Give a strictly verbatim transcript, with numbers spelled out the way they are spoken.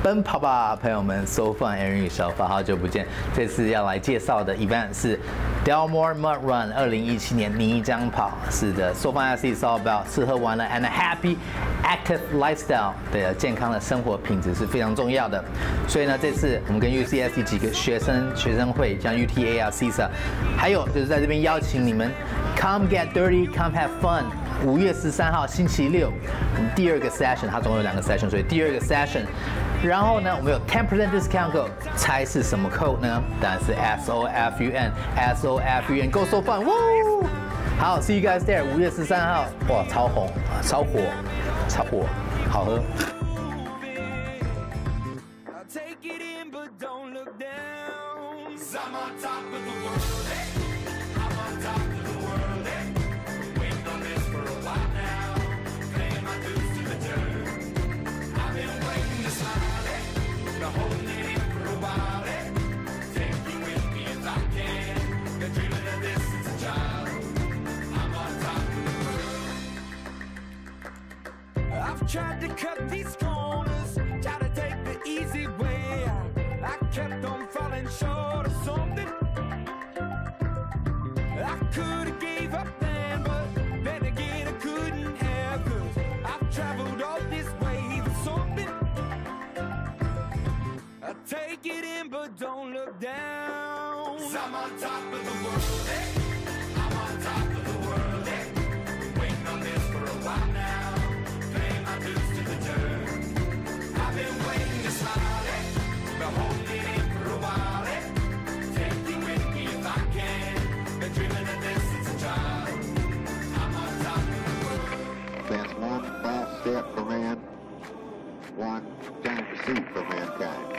奔跑吧，朋友们 ，So Fun Aaron 与小法，好久不见。这次要来介绍的 event 是 Delmore Mud Run， 二零一七年泥浆跑。是的 ，So Fun S is all about 吃喝玩乐 and a happy active lifestyle 的健康的生活品质是非常重要的。所以呢，这次我们跟 U C S D 几个学生学生会，像 U T A 啊、C S A， 还有就是在这边邀请你们 come get dirty, come have fun。五月十三号星期六，我们第二个 session， 它总共有两个 session， 所以第二个 session。然后呢，我们有 ten percent discount code， 猜是什么 code 呢？当然是 S O F U N，S O F U N Go So Fun， woo！ 好 ，see you guys there， 五月十三号，哇，超红，超火，超火，好喝。 I've tried to cut these corners, try to take the easy way out. I kept on falling short of something. I could have gave up then, but then again I couldn't have, 'cause I've traveled all this way for something. I take it in, but don't look down. 'Cause I'm on top of the world, hey. I'm on top of the world, hey. Been waiting on this for a while now. I've been waiting to smile, eh? Been holding in for a while, eh? Take you with me if I can. Been dreaming of this since a child. I'm on top of the world. That's one false step for man, one giant deceit for mankind.